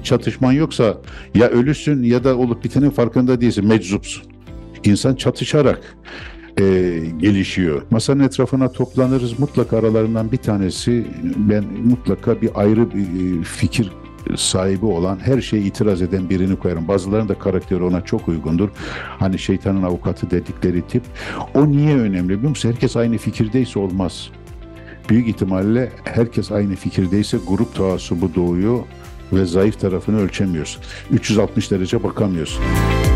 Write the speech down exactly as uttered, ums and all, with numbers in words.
çatışman yoksa ya ölüsün ya da olup bitenin farkında değilsin, meczupsun. İnsan çatışarak e, gelişiyor. Masanın etrafına toplanırız. Mutlaka aralarından bir tanesi, ben mutlaka bir ayrı bir fikir sahibi olan, her şeye itiraz eden birini koyarım. Bazılarının da karakteri ona çok uygundur. Hani şeytanın avukatı dedikleri tip. O niye önemli biliyor musun? Herkes aynı fikirdeyse olmaz. Büyük ihtimalle herkes aynı fikirdeyse grup taassubu doğuyor ve zayıf tarafını ölçemiyorsun. üç yüz altmış derece bakamıyorsun.